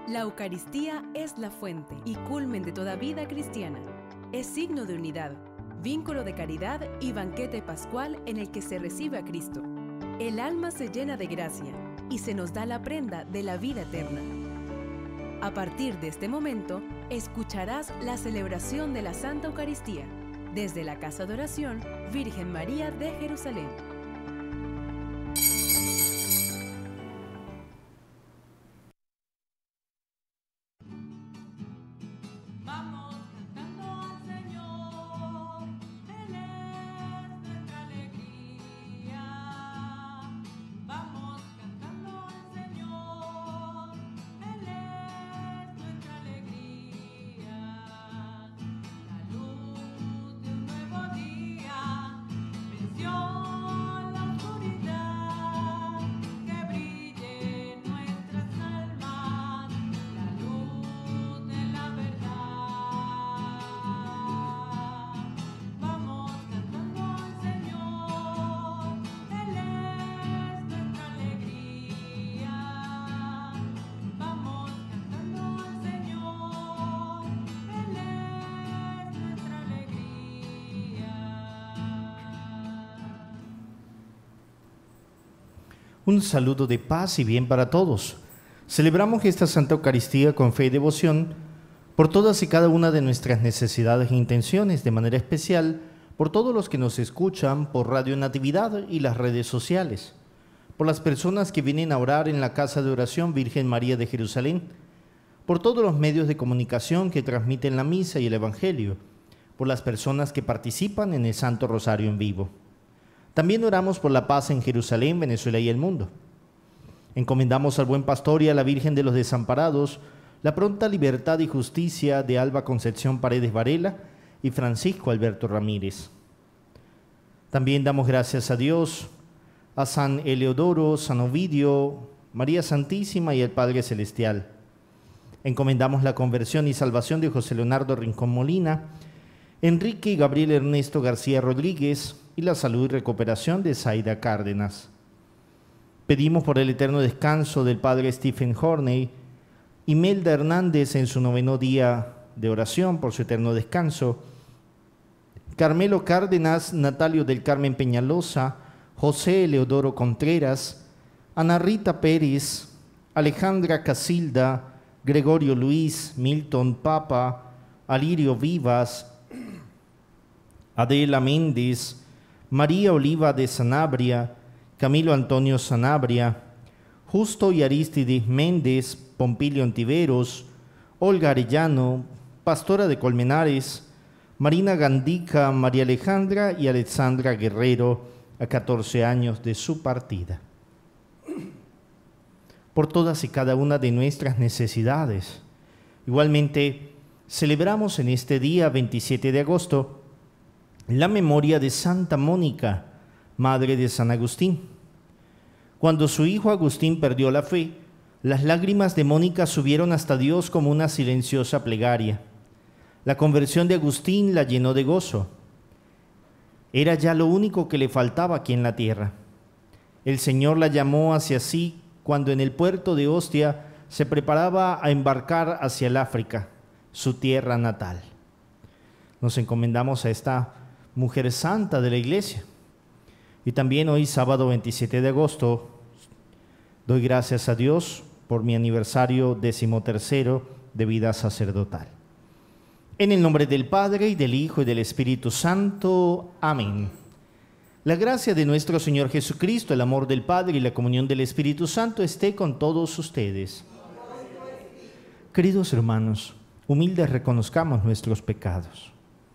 La Eucaristía es la fuente y culmen de toda vida cristiana. Es signo de unidad, vínculo de caridad y banquete pascual en el que se recibe a Cristo. El alma se llena de gracia y se nos da la prenda de la vida eterna. A partir de este momento, escucharás la celebración de la Santa Eucaristía desde la Casa de Oración Virgen María de Jerusalén. Un saludo de paz y bien para todos. Celebramos esta Santa Eucaristía con fe y devoción por todas y cada una de nuestras necesidades e intenciones, de manera especial por todos los que nos escuchan por Radio Natividad y las redes sociales, por las personas que vienen a orar en la Casa de Oración Virgen María de Jerusalén, por todos los medios de comunicación que transmiten la misa y el Evangelio, por las personas que participan en el Santo Rosario en vivo. También oramos por la paz en Jerusalén, Venezuela y el mundo. Encomendamos al buen pastor y a la Virgen de los Desamparados la pronta libertad y justicia de Alba Concepción Paredes Varela y Francisco Alberto Ramírez. También damos gracias a Dios, a San Eleodoro, San Ovidio, María Santísima y el Padre Celestial. Encomendamos la conversión y salvación de José Leonardo Rincón Molina, Enrique y Gabriel Ernesto García Rodríguez, y la salud y recuperación de Zaida Cárdenas. Pedimos por el eterno descanso del Padre Stephen Horney, Imelda Hernández en su 9º día de oración por su eterno descanso, Carmelo Cárdenas, Natalio del Carmen Peñalosa, José Eleodoro Contreras, Ana Rita Pérez, Alejandra Casilda, Gregorio Luis, Milton Papa, Alirio Vivas, Adela Méndez, María Oliva de Sanabria, Camilo Antonio Sanabria, Justo y Aristides Méndez, Pompilio Ontiveros, Olga Arellano, Pastora de Colmenares, Marina Gandica, María Alejandra y Alexandra Guerrero, a 14 años de su partida. Por todas y cada una de nuestras necesidades. Igualmente, celebramos en este día 27 de agosto la memoria de Santa Mónica, madre de San Agustín. Cuando su hijo Agustín perdió la fe, las lágrimas de Mónica subieron hasta Dios como una silenciosa plegaria. La conversión de Agustín la llenó de gozo. Era ya lo único que le faltaba aquí en la tierra. El Señor la llamó hacia sí cuando en el puerto de Ostia se preparaba a embarcar hacia el África, su tierra natal. Nos encomendamos a esta mujer santa de la Iglesia. Y también hoy, sábado 27 de agosto, doy gracias a Dios por mi aniversario 13º de vida sacerdotal. En el nombre del Padre, y del Hijo, y del Espíritu Santo. Amén. La gracia de nuestro Señor Jesucristo, el amor del Padre y la comunión del Espíritu Santo esté con todos ustedes. Queridos hermanos, humildes reconozcamos nuestros pecados.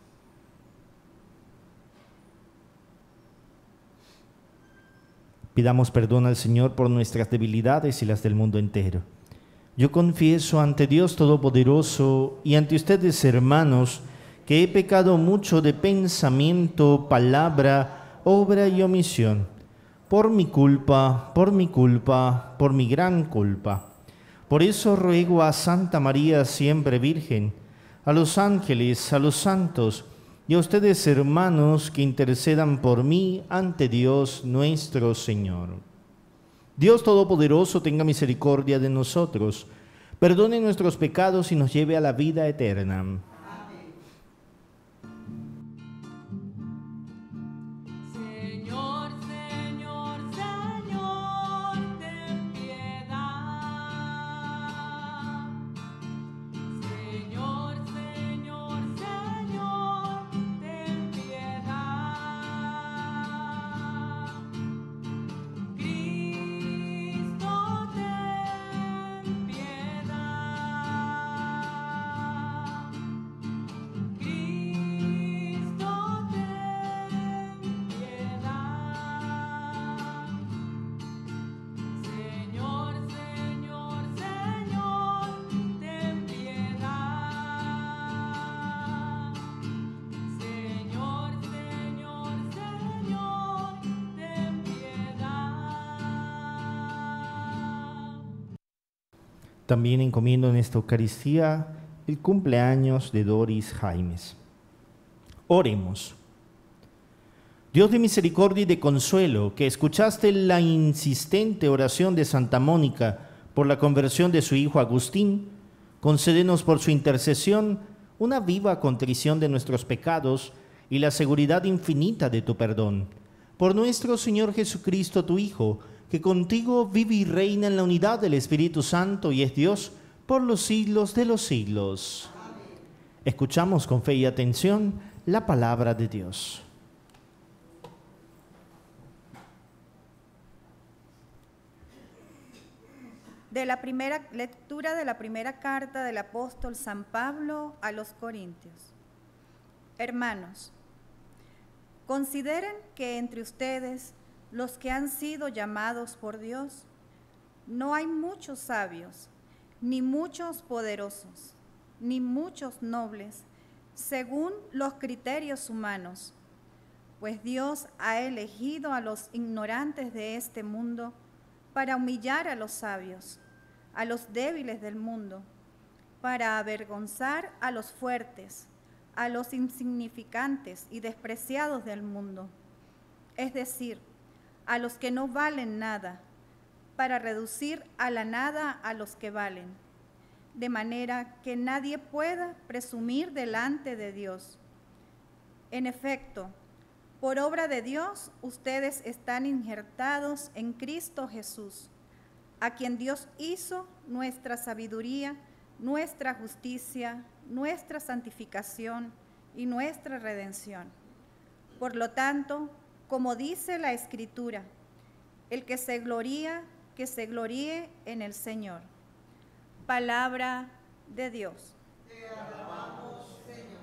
Pidamos perdón al Señor por nuestras debilidades y las del mundo entero. Yo confieso ante Dios Todopoderoso y ante ustedes, hermanos, que he pecado mucho de pensamiento, palabra, obra y omisión, por mi culpa, por mi gran culpa. Por eso ruego a Santa María, siempre Virgen, a los ángeles, a los santos, y a ustedes, hermanos, que intercedan por mí ante Dios nuestro Señor. Dios Todopoderoso tenga misericordia de nosotros, perdone nuestros pecados y nos lleve a la vida eterna. Señor, Señor, Señor, ten piedad. Señor, Señor, Señor, ten piedad. Cristo, ten piedad. Cristo, ten piedad. Señor, Señor, Señor, ten piedad. Señor, Señor, Señor, ten piedad. También encomiendo en esta Eucaristía el cumpleaños de Doris Jaimes. Oremos. Dios de misericordia y de consuelo, que escuchaste la insistente oración de Santa Mónica por la conversión de su hijo Agustín, concédenos por su intercesión una viva contrición de nuestros pecados y la seguridad infinita de tu perdón. Por nuestro Señor Jesucristo, tu Hijo, que contigo vive y reina en la unidad del Espíritu Santo y es Dios por los siglos de los siglos. Escuchamos con fe y atención la palabra de Dios. De la primera lectura de la primera carta del apóstol San Pablo a los Corintios. Hermanos, consideren que entre ustedes, los que han sido llamados por Dios, no hay muchos sabios, ni muchos poderosos, ni muchos nobles, según los criterios humanos, pues Dios ha elegido a los ignorantes de este mundo para humillar a los sabios, a los débiles del mundo, para avergonzar a los fuertes, a los insignificantes y despreciados del mundo, es decir, a los que no valen nada, para reducir a la nada a los que valen, de manera que nadie pueda presumir delante de Dios. En efecto, por obra de Dios, ustedes están injertados en Cristo Jesús, a quien Dios hizo nuestra sabiduría, nuestra justicia, nuestra santificación y nuestra redención. Por lo tanto, como dice la Escritura, el que se gloríe en el Señor. Palabra de Dios. Te alabamos, Señor.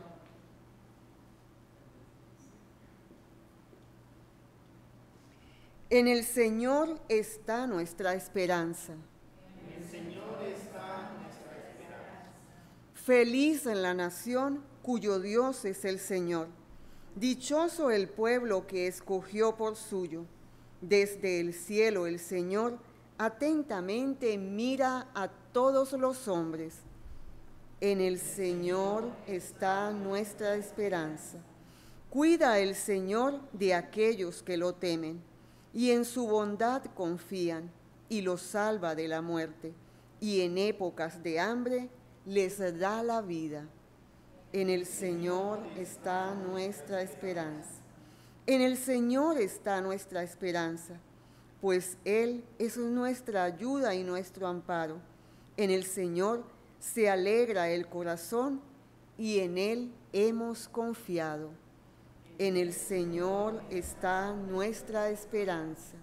En el Señor está nuestra esperanza. En el Señor está nuestra esperanza. Feliz en la nación cuyo Dios es el Señor. Dichoso el pueblo que escogió por suyo. Desde el cielo el Señor atentamente mira a todos los hombres. En el Señor está nuestra esperanza. Cuida el Señor de aquellos que lo temen, y en su bondad confían, y los salva de la muerte, y en épocas de hambre les da la vida. En el Señor está nuestra esperanza. En el Señor está nuestra esperanza, pues Él es nuestra ayuda y nuestro amparo. En el Señor se alegra el corazón y en Él hemos confiado. En el Señor está nuestra esperanza.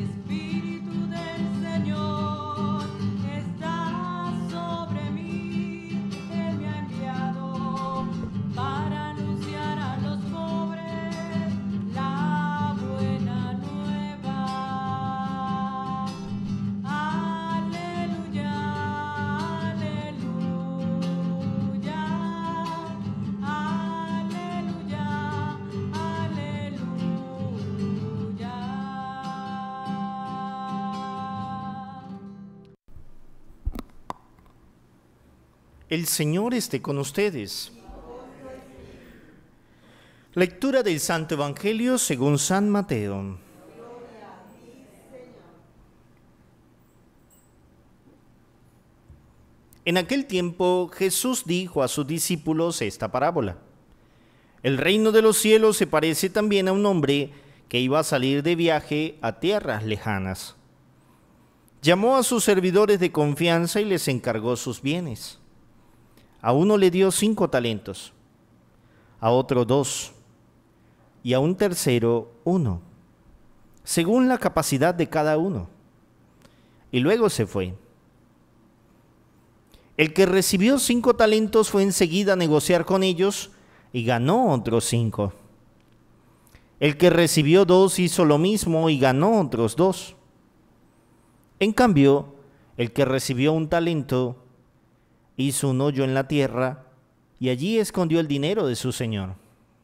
El Espíritu del Señor está sobre mí. El Señor esté con ustedes. Lectura del Santo Evangelio según San Mateo. En aquel tiempo Jesús dijo a sus discípulos esta parábola. El reino de los cielos se parece también a un hombre que iba a salir de viaje a tierras lejanas. Llamó a sus servidores de confianza y les encargó sus bienes. A uno le dio 5 talentos, a otro 2, y a un tercero 1, según la capacidad de cada uno. Y luego se fue. El que recibió 5 talentos fue enseguida a negociar con ellos y ganó otros 5. El que recibió 2 hizo lo mismo y ganó otros 2. En cambio, el que recibió 1 talento hizo un hoyo en la tierra y allí escondió el dinero de su señor.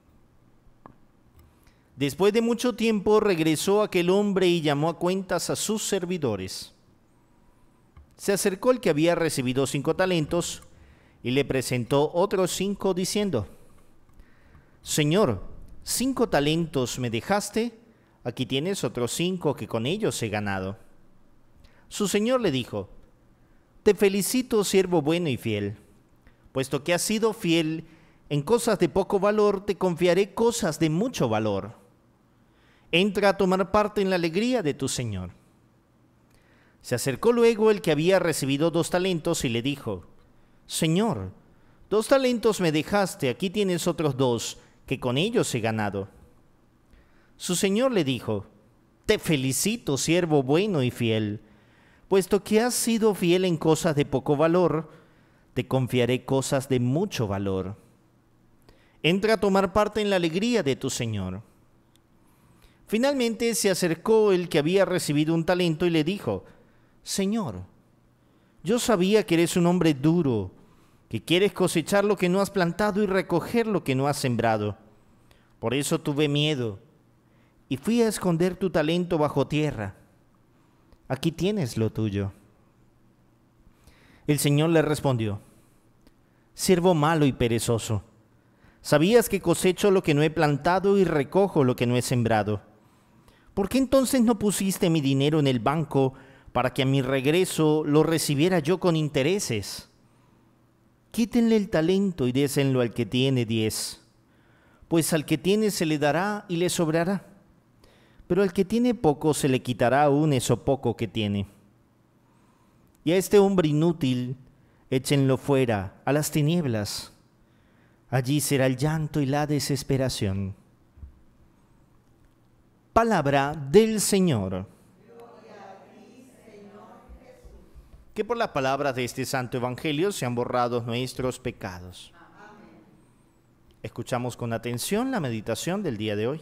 Después de mucho tiempo regresó aquel hombre y llamó a cuentas a sus servidores. Se acercó el que había recibido 5 talentos y le presentó otros 5 diciendo: Señor, 5 talentos me dejaste, aquí tienes otros 5 que con ellos he ganado. Su señor le dijo: Te felicito, siervo bueno y fiel. Puesto que has sido fiel en cosas de poco valor, te confiaré cosas de mucho valor. Entra a tomar parte en la alegría de tu señor. Se acercó luego el que había recibido 2 talentos y le dijo: Señor, 2 talentos me dejaste, aquí tienes otros 2, que con ellos he ganado. Su señor le dijo: Te felicito, siervo bueno y fiel. Puesto que has sido fiel en cosas de poco valor, te confiaré cosas de mucho valor. Entra a tomar parte en la alegría de tu señor. Finalmente se acercó el que había recibido 1 talento y le dijo: Señor, yo sabía que eres un hombre duro, que quieres cosechar lo que no has plantado y recoger lo que no has sembrado. Por eso tuve miedo y fui a esconder tu talento bajo tierra. Aquí tienes lo tuyo. El Señor le respondió: Siervo malo y perezoso, sabías que cosecho lo que no he plantado y recojo lo que no he sembrado. ¿Por qué entonces no pusiste mi dinero en el banco para que a mi regreso lo recibiera yo con intereses? Quítenle el talento y désenlo al que tiene 10, pues al que tiene se le dará y le sobrará, pero al que tiene poco se le quitará aún eso poco que tiene. Y a este hombre inútil échenlo fuera, a las tinieblas. Allí será el llanto y la desesperación. Palabra del Señor. Que por las palabras de este santo evangelio sean borrados nuestros pecados. Escuchamos con atención la meditación del día de hoy.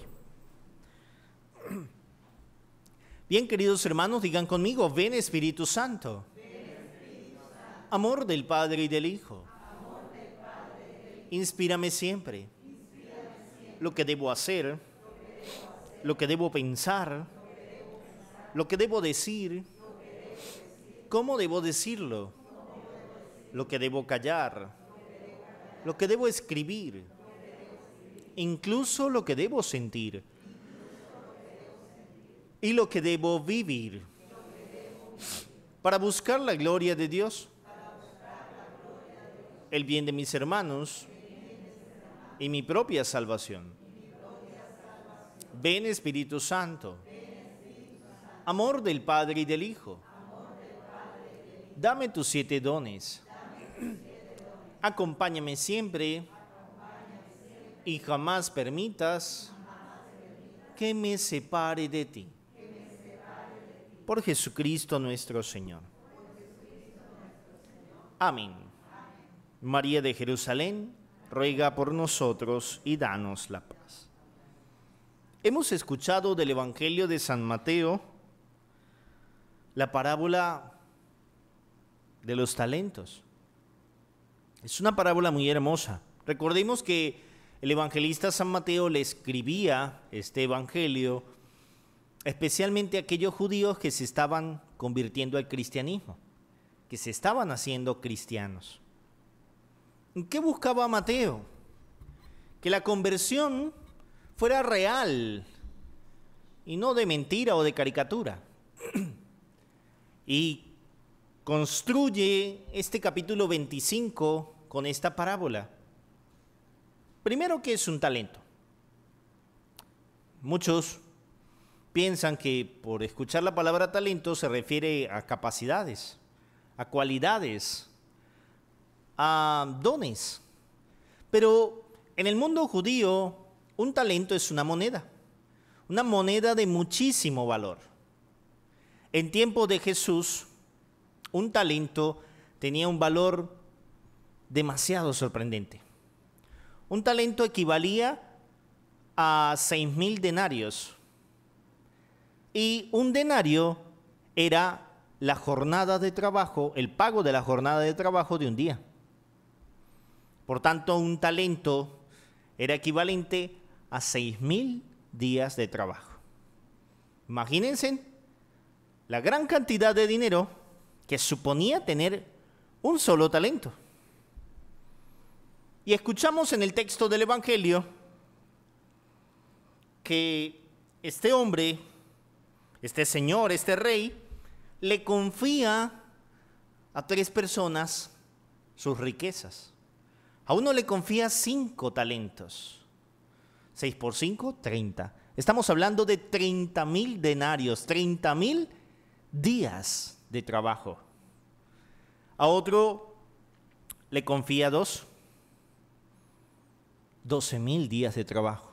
Bien, queridos hermanos, digan conmigo: ven Espíritu Santo. Amor del Padre y del Hijo. Inspírame siempre. Lo que debo hacer, lo que debo pensar, lo que debo decir, cómo debo decirlo, lo que debo callar, lo que debo escribir, incluso lo que debo sentir y lo que debo vivir para buscar la gloria de Dios, el bien de mis hermanos y mi propia salvación. Ven Espíritu Santo, amor del Padre y del Hijo. Dame tus 7 dones. Acompáñame siempre y jamás permitas que me separe de ti. Por Jesucristo nuestro Señor. Amén. María de Jerusalén, ruega por nosotros y danos la paz. Hemos escuchado del Evangelio de San Mateo la parábola de los talentos. Es una parábola muy hermosa. Recordemos que el evangelista San Mateo le escribía este evangelio especialmente a aquellos judíos que se estaban convirtiendo al cristianismo, que se estaban haciendo cristianos. ¿Qué buscaba Mateo? Que la conversión fuera real y no de mentira o de caricatura. Y construye este capítulo 25 con esta parábola. Primero, ¿qué es un talento? Muchos piensan que por escuchar la palabra talento se refiere a capacidades, a cualidades, a dones. Pero en el mundo judío, un talento es una moneda de muchísimo valor. En tiempo de Jesús, un talento tenía un valor demasiado sorprendente. Un talento equivalía a 6.000 denarios. Y un denario era la jornada de trabajo, el pago de la jornada de trabajo de un día. Por tanto, un talento era equivalente a 6.000 días de trabajo. Imagínense la gran cantidad de dinero que suponía tener un solo talento. Y escuchamos en el texto del Evangelio que este hombre, este señor, este rey, le confía a 3 personas sus riquezas. A uno le confía 5 talentos. 6 por 5, 30. Estamos hablando de 30.000 denarios, 30.000 días de trabajo. A otro le confía 2, 12.000 días de trabajo.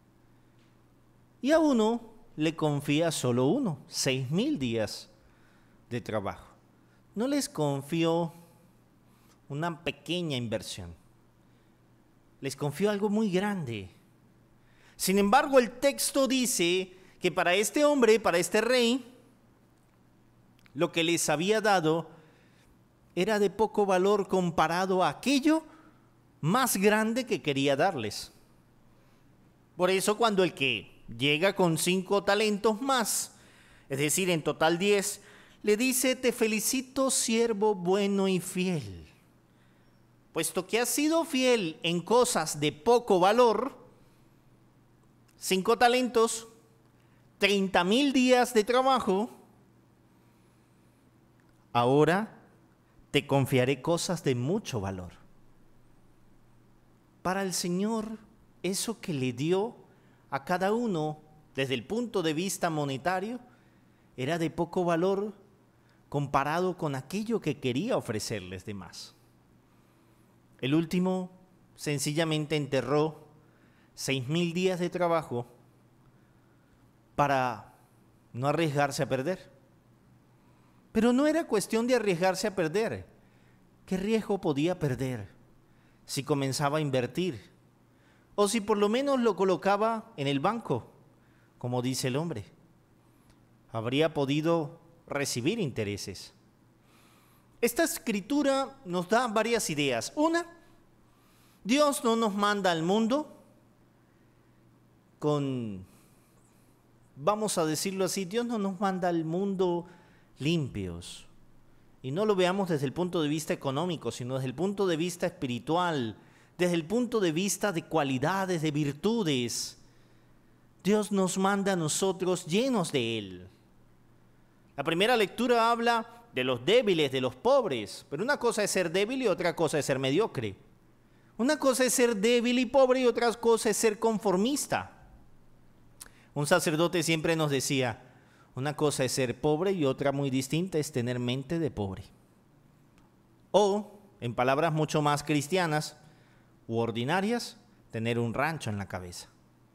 Y a uno le confía solo 1, 6.000 días de trabajo. No les confió una pequeña inversión. Les confió algo muy grande. Sin embargo, el texto dice que para este hombre, para este rey, lo que les había dado era de poco valor comparado a aquello más grande que quería darles. Por eso cuando el que llega con 5 talentos más, es decir, en total 10, le dice: te felicito, siervo bueno y fiel. Puesto que has sido fiel en cosas de poco valor, 5 talentos, 30.000 días de trabajo, ahora te confiaré cosas de mucho valor. Para el Señor, eso que le dio a cada uno desde el punto de vista monetario era de poco valor comparado con aquello que quería ofrecerles de más. El último sencillamente enterró 6.000 días de trabajo para no arriesgarse a perder. Pero no era cuestión de arriesgarse a perder. ¿Qué riesgo podía perder si comenzaba a invertir? O si por lo menos lo colocaba en el banco, como dice el hombre. Habría podido recibir intereses. Esta escritura nos da varias ideas. Una, Dios no nos manda al mundo con, vamos a decirlo así, Dios no nos manda al mundo limpios. Y no lo veamos desde el punto de vista económico, sino desde el punto de vista espiritual, desde el punto de vista de cualidades, de virtudes. Dios nos manda a nosotros llenos de Él. La primera lectura habla de los débiles, de los pobres, pero una cosa es ser débil y otra cosa es ser mediocre. Una cosa es ser débil y pobre y otra cosa es ser conformista. Un sacerdote siempre nos decía: una cosa es ser pobre y otra muy distinta es tener mente de pobre. O, en palabras mucho más cristianas u ordinarias, tener un rancho en la cabeza.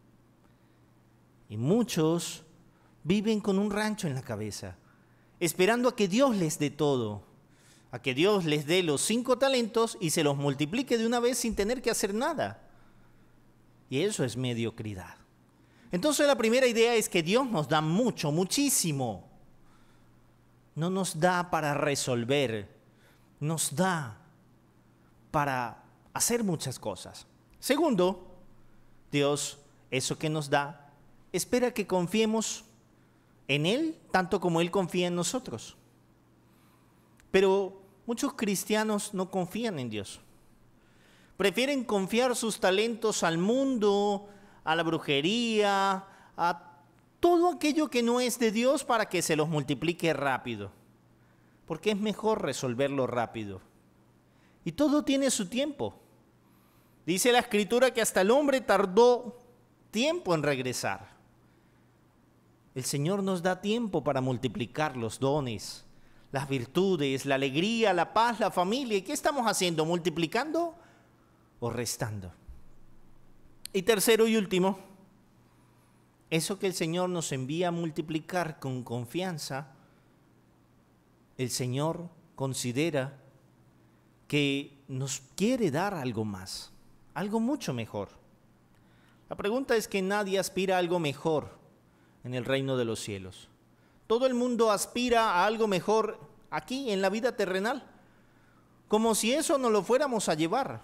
Y muchos viven con un rancho en la cabeza, esperando a que Dios les dé todo, a que Dios les dé los 5 talentos y se los multiplique de una vez sin tener que hacer nada. Y eso es mediocridad. Entonces la primera idea es que Dios nos da mucho, muchísimo. No nos da para resolver, nos da para hacer muchas cosas. Segundo, Dios, eso que nos da, espera que confiemos en Él tanto como Él confía en nosotros. Pero muchos cristianos no confían en Dios. Prefieren confiar sus talentos al mundo, a la brujería, a todo aquello que no es de Dios para que se los multiplique rápido. Porque es mejor resolverlo rápido. Y todo tiene su tiempo. Dice la Escritura que hasta el hombre tardó tiempo en regresar. El Señor nos da tiempo para multiplicar los dones, las virtudes, la alegría, la paz, la familia. ¿Y qué estamos haciendo? ¿Multiplicando o restando? Y tercero y último, eso que el Señor nos envía a multiplicar con confianza, el Señor considera que nos quiere dar algo más, algo mucho mejor. La pregunta es que nadie aspira a algo mejor en el reino de los cielos. Todo el mundo aspira a algo mejor aquí en la vida terrenal, como si eso no lo fuéramos a llevar.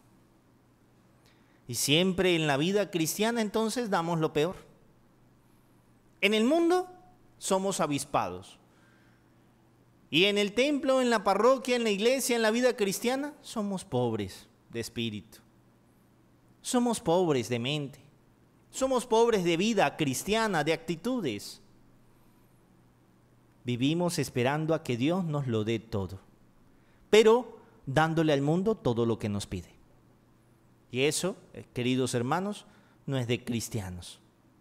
Y siempre en la vida cristiana entonces damos lo peor. En el mundo somos avispados. Y en el templo, en la parroquia, en la iglesia, en la vida cristiana, somos pobres de espíritu. Somos pobres de mente. Somos pobres de vida cristiana, de actitudes. Vivimos esperando a que Dios nos lo dé todo, pero dándole al mundo todo lo que nos pide. Y eso, queridos hermanos, no es de cristianos.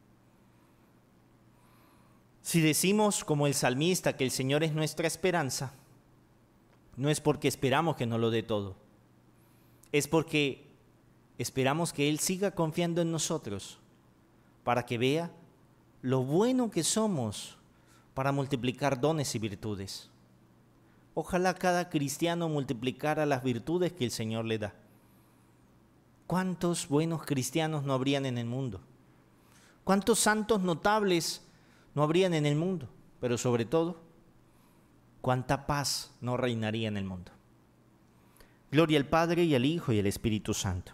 Si decimos, como el salmista, que el Señor es nuestra esperanza, no es porque esperamos que nos lo dé todo. Es porque esperamos que Él siga confiando en nosotros para que vea lo bueno que somos para multiplicar dones y virtudes. Ojalá cada cristiano multiplicara las virtudes que el Señor le da. ¿Cuántos buenos cristianos no habrían en el mundo? ¿Cuántos santos notables no habrían en el mundo? Pero sobre todo, ¿cuánta paz no reinaría en el mundo? Gloria al Padre y al Hijo y al Espíritu Santo.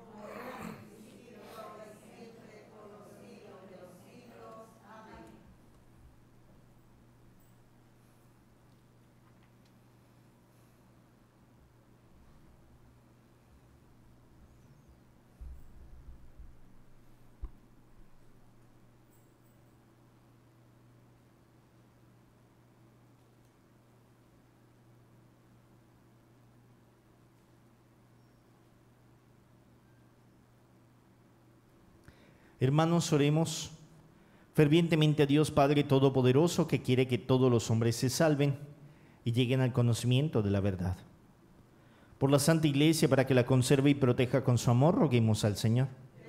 Hermanos, oremos fervientemente a Dios Padre Todopoderoso, que quiere que todos los hombres se salven y lleguen al conocimiento de la verdad. Por la Santa Iglesia, para que la conserve y proteja con su amor, roguemos al Señor.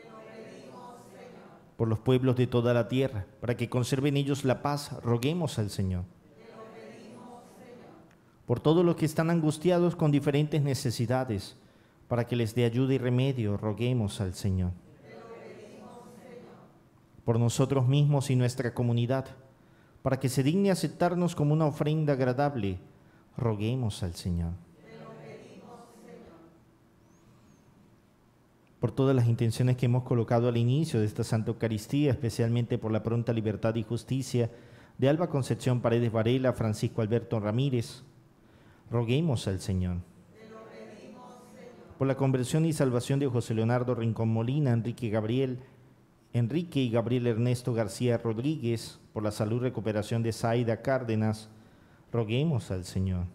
Por los pueblos de toda la tierra, para que conserven ellos la paz, roguemos al Señor. Por todos los que están angustiados con diferentes necesidades, para que les dé ayuda y remedio, roguemos al Señor. Por nosotros mismos y nuestra comunidad, para que se digne aceptarnos como una ofrenda agradable, roguemos al Señor. Por todas las intenciones que hemos colocado al inicio de esta Santa Eucaristía, especialmente por la pronta libertad y justicia de Alba Concepción Paredes Varela, Francisco Alberto Ramírez, roguemos al Señor. Por la conversión y salvación de José Leonardo Rincón Molina, Enrique y Gabriel Ernesto García Rodríguez, por la salud y recuperación de Zaida Cárdenas, roguemos al Señor.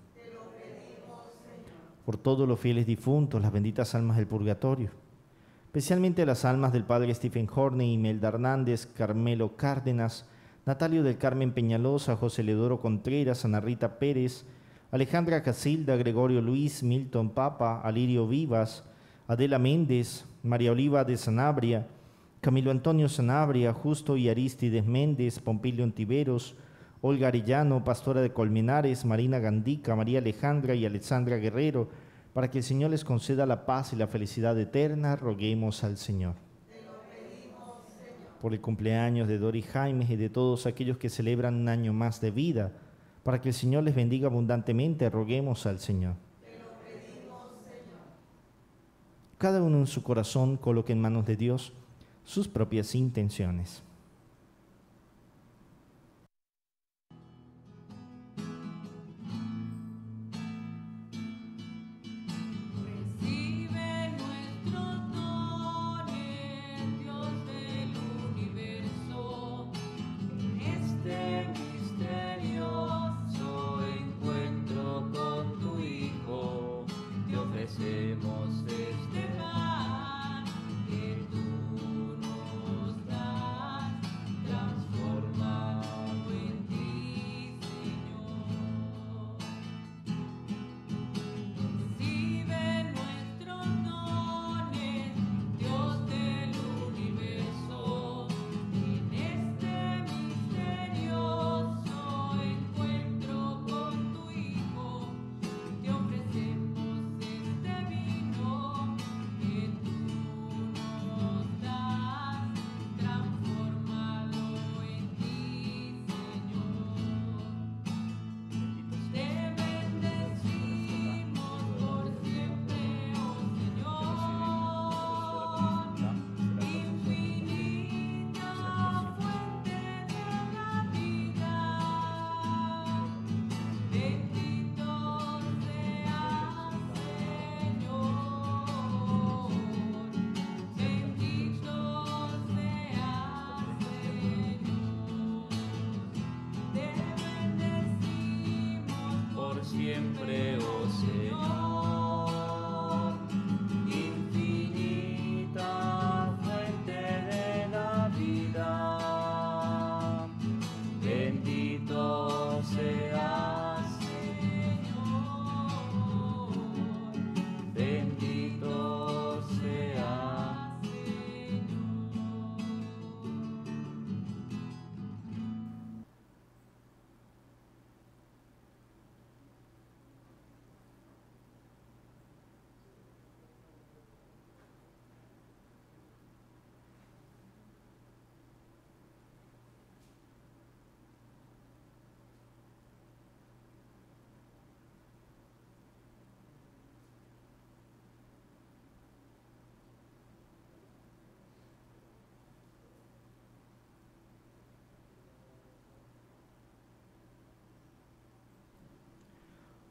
Por todos los fieles difuntos, las benditas almas del purgatorio, especialmente las almas del Padre Stephen Horney, Imelda Hernández, Carmelo Cárdenas, Natalio del Carmen Peñalosa, José Ledoro Contreras, Ana Rita Pérez, Alejandra Casilda, Gregorio Luis, Milton Papa, Alirio Vivas, Adela Méndez, María Oliva de Sanabria, Camilo Antonio Sanabria, Justo y Arístides Méndez, Pompilio Ontiveros, Olga Arellano, Pastora de Colmenares, Marina Gandica, María Alejandra y Alexandra Guerrero, para que el Señor les conceda la paz y la felicidad eterna, roguemos al Señor. Por el cumpleaños de Dori Jaime y de todos aquellos que celebran un año más de vida, para que el Señor les bendiga abundantemente, roguemos al Señor. Cada uno en su corazón coloque en manos de Dios sus propias intenciones. Recibe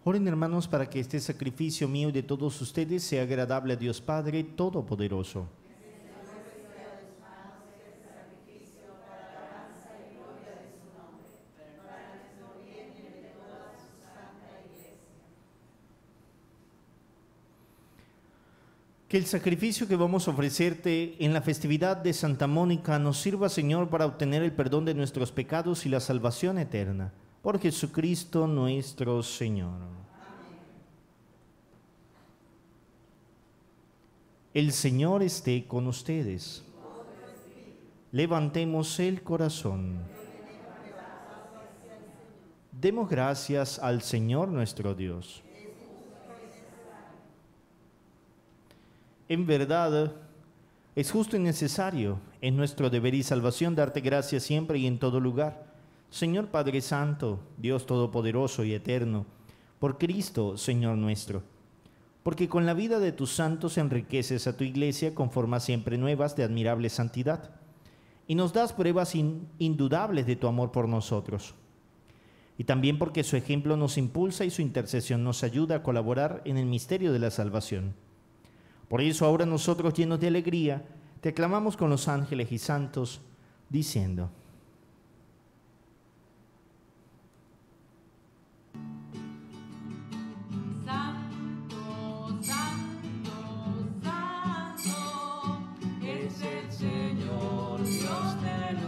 Oren, hermanos, para que este sacrificio mío y de todos ustedes sea agradable a Dios Padre Todopoderoso. Que el sacrificio que vamos a ofrecerte en la festividad de Santa Mónica nos sirva, Señor, para obtener el perdón de nuestros pecados y la salvación eterna. Por Jesucristo nuestro Señor. Amén. El Señor esté con ustedes. Levantemos el corazón. Demos gracias al Señor nuestro Dios. En verdad, es justo y necesario, es nuestro deber y salvación darte gracias siempre y en todo lugar. Señor Padre Santo, Dios Todopoderoso y Eterno, por Cristo, Señor nuestro, porque con la vida de tus santos enriqueces a tu iglesia con formas siempre nuevas de admirable santidad, y nos das pruebas indudables de tu amor por nosotros. Y también porque su ejemplo nos impulsa y su intercesión nos ayuda a colaborar en el misterio de la salvación. Por eso ahora nosotros, llenos de alegría, te aclamamos con los ángeles y santos, diciendo: Santo, Santo, Santo, es el Señor Dios del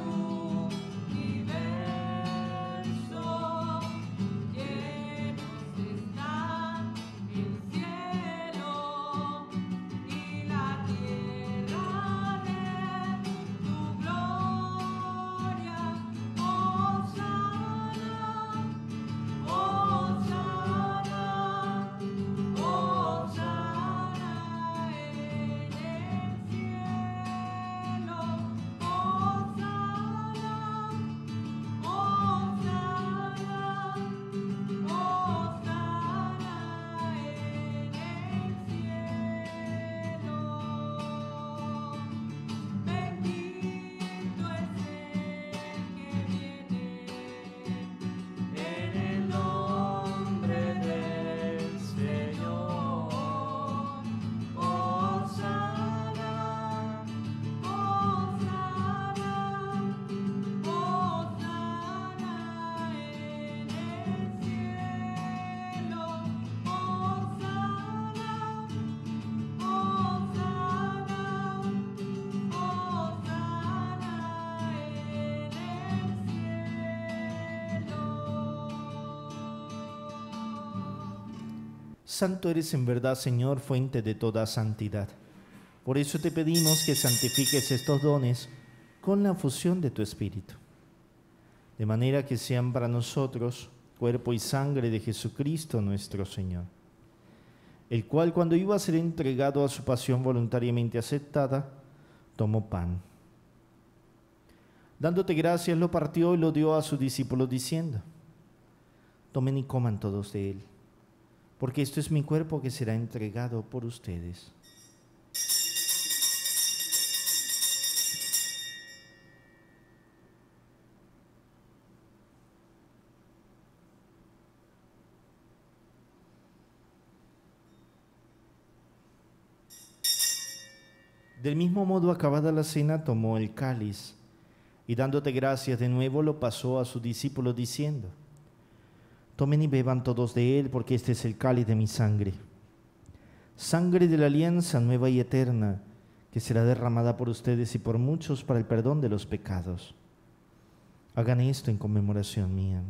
universo. Llenos están el cielo y la tierra de tu gloria. Hosana, Hosana, Hosana en el cielo. Hosana, Bendito es el que viene en el nombre del Señor. Hosana, Hosana, Hosana en el cielo. Hosana, Santo eres en verdad, Señor, fuente de toda santidad. Por eso te pedimos que santifiques estos dones con la fusión de tu Espíritu, de manera que sean para nosotros cuerpo y sangre de Jesucristo nuestro Señor, el cual, cuando iba a ser entregado a su pasión voluntariamente aceptada, tomó pan. Dándote gracias, lo partió y lo dio a sus discípulos diciendo: tomen y coman todos de él, porque esto es mi cuerpo que será entregado por ustedes. Del mismo modo, acabada la cena, tomó el cáliz y, dándote gracias de nuevo, lo pasó a sus discípulos diciendo: tomen y beban todos de él, porque este es el cáliz de mi sangre, sangre de la alianza nueva y eterna, que será derramada por ustedes y por muchos para el perdón de los pecados. Hagan esto en conmemoración mía.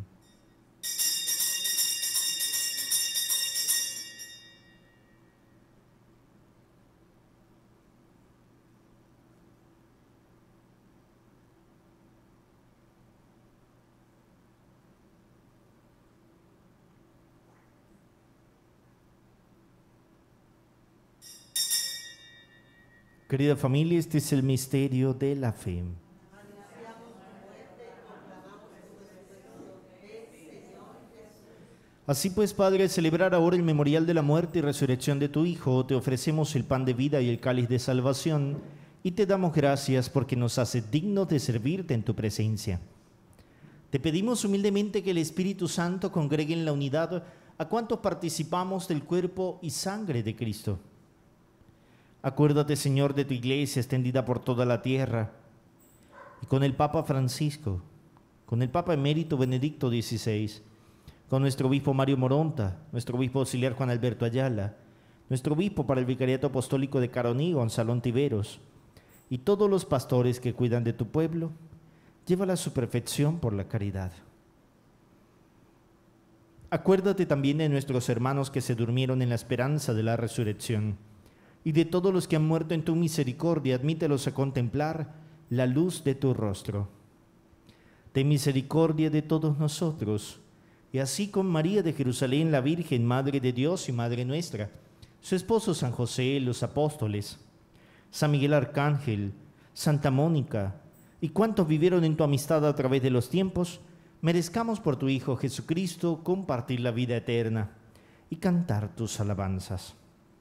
Querida familia, este es el misterio de la fe. Así pues, Padre, al celebrar ahora el memorial de la muerte y resurrección de tu Hijo, te ofrecemos el pan de vida y el cáliz de salvación, y te damos gracias porque nos haces dignos de servirte en tu presencia. Te pedimos humildemente que el Espíritu Santo congregue en la unidad ¿A cuántos participamos del cuerpo y sangre de Cristo? Acuérdate, Señor, de tu iglesia extendida por toda la tierra, y con el Papa Francisco, con el Papa emérito Benedicto XVI, con nuestro obispo Mario Moronta, nuestro obispo auxiliar Juan Alberto Ayala, nuestro obispo para el Vicariato Apostólico de Caroní, Gonzalo Ontiveros, y todos los pastores que cuidan de tu pueblo, llévala a su perfección por la caridad. Acuérdate también de nuestros hermanos que se durmieron en la esperanza de la resurrección, y de todos los que han muerto en tu misericordia, admítelos a contemplar la luz de tu rostro. Ten misericordia de todos nosotros, y así con María de Jerusalén, la Virgen, Madre de Dios y Madre nuestra, su esposo San José, los apóstoles, San Miguel Arcángel, Santa Mónica, y cuantos vivieron en tu amistad a través de los tiempos, merezcamos por tu Hijo Jesucristo compartir la vida eterna y cantar tus alabanzas.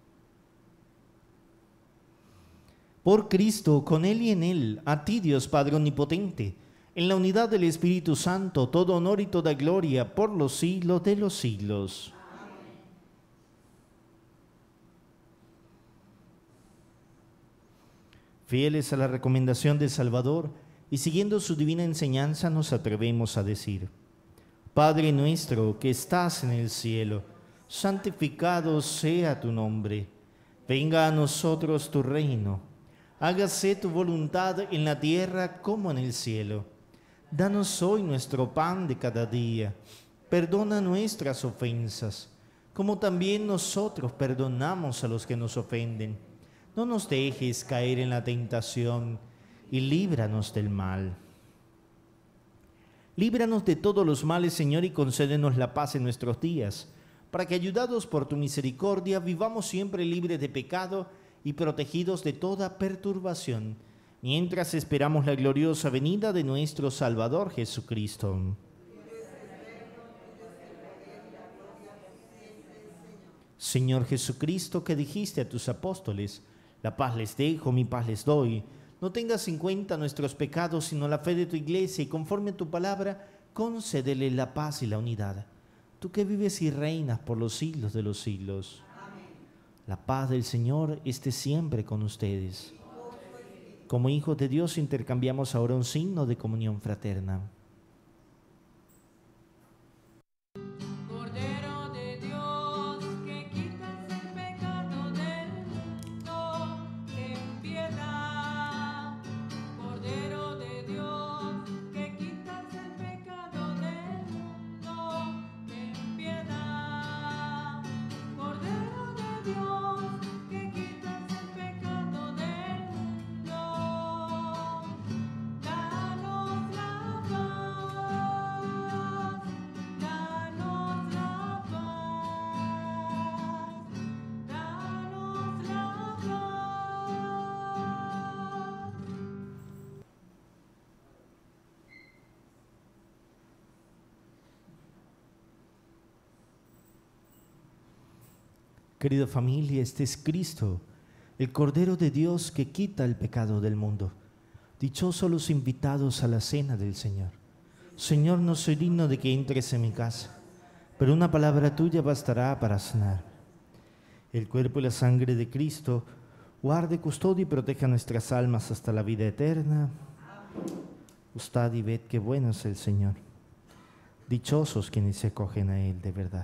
Por Cristo, con Él y en Él, a ti Dios Padre Omnipotente, en la unidad del Espíritu Santo, todo honor y toda gloria por los siglos de los siglos. Amén. Fieles a la recomendación del Salvador y siguiendo su divina enseñanza, nos atrevemos a decir: Padre nuestro que estás en el cielo, santificado sea tu nombre. Venga a nosotros tu reino. Hágase tu voluntad en la tierra como en el cielo. Danos hoy nuestro pan de cada día. Perdona nuestras ofensas, como también nosotros perdonamos a los que nos ofenden. No nos dejes caer en la tentación y líbranos del mal. Líbranos de todos los males, Señor, y concédenos la paz en nuestros días, para que, ayudados por tu misericordia, vivamos siempre libres de pecado y protegidos de toda perturbación, mientras esperamos la gloriosa venida de nuestro Salvador Jesucristo. Señor Jesucristo, que dijiste a tus apóstoles: la paz les dejo, mi paz les doy. No tengas en cuenta nuestros pecados, sino la fe de tu iglesia, y conforme a tu palabra, concédele la paz y la unidad. Tú que vives y reinas por los siglos de los siglos. Amén. La paz del Señor esté siempre con ustedes. Como hijos de Dios intercambiamos ahora un signo de comunión fraterna. Cordero de Dios, que quitas el pecado del mundo, ten piedad. Cordero de Dios, que quitas el pecado del mundo, ten piedad. Cordero de Dios, que quitas el pecado del mundo, danos la paz, danos la paz, danos la paz. Querida familia, este es Cristo, el Cordero de Dios que quita el pecado del mundo. Dichosos los invitados a la cena del Señor. Señor, no soy digno de que entres en mi casa, pero una palabra tuya bastará para sanar. El cuerpo y la sangre de Cristo guarde, custodia y proteja nuestras almas hasta la vida eterna. Gustad y ved qué bueno es el Señor. Dichosos quienes se acogen a Él de verdad.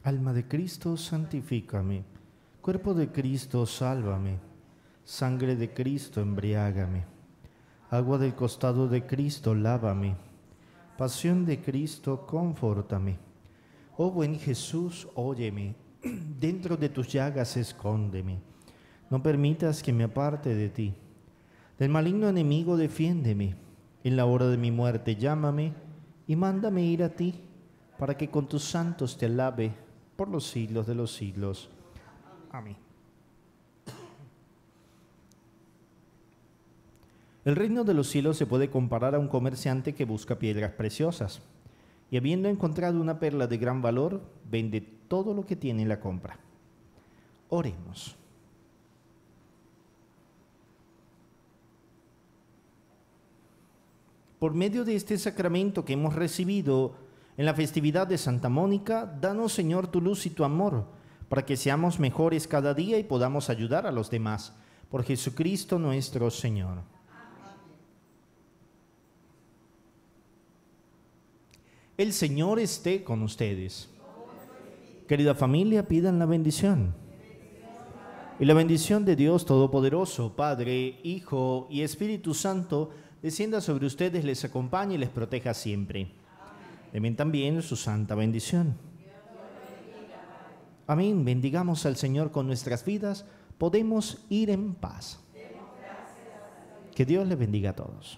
Alma de Cristo, santifícame. Cuerpo de Cristo, sálvame. Sangre de Cristo, embriágame. Agua del costado de Cristo, lávame. Pasión de Cristo, confórtame. Oh buen Jesús, óyeme. Dentro de tus llagas escóndeme. No permitas que me aparte de ti. Del maligno enemigo defiéndeme. En la hora de mi muerte llámame y mándame ir a ti, para que con tus santos te alabe por los siglos de los siglos. Amén. El reino de los cielos se puede comparar a un comerciante que busca piedras preciosas y, habiendo encontrado una perla de gran valor, vende todo lo que tiene y la compra. Oremos. Por medio de este sacramento que hemos recibido en la festividad de Santa Mónica, danos, Señor, tu luz y tu amor, para que seamos mejores cada día y podamos ayudar a los demás. Por Jesucristo nuestro Señor. El Señor esté con ustedes. Querida familia, pidan la bendición. Y la bendición de Dios Todopoderoso, Padre, Hijo y Espíritu Santo, descienda sobre ustedes, les acompañe y les proteja siempre. Denme también su santa bendición. Amén. Bendigamos al Señor con nuestras vidas. Podemos ir en paz. Que Dios les bendiga a todos.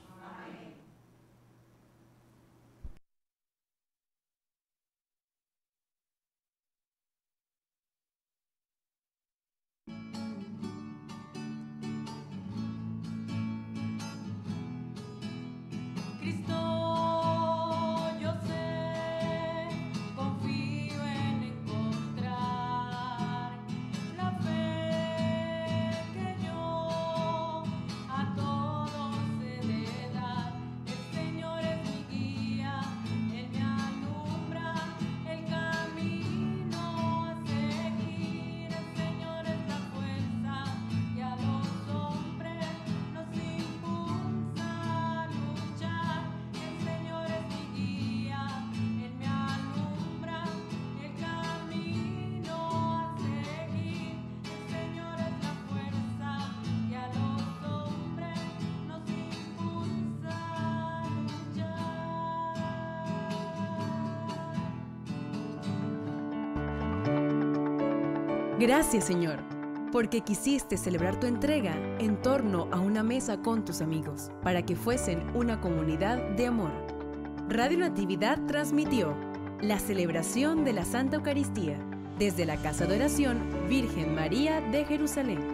Cristo, yo sé, confío en encontrar la fe que yo a todos he de dar. El Señor es mi guía, Él me alumbra el camino a seguir. El Señor es la fuerza y a los hombres nos impulsa a luchar. El Señor es mi guía, Él me alumbra el camino a seguir. El Señor es la fuerza y a los hombres nos impulsa a luchar. Gracias, Señor, porque quisiste celebrar tu entrega en torno a una mesa con tus amigos, para que fuesen una comunidad de amor. Radio Natividad transmitió la celebración de la Santa Eucaristía desde la Casa de Oración Virgen María de Jerusalén.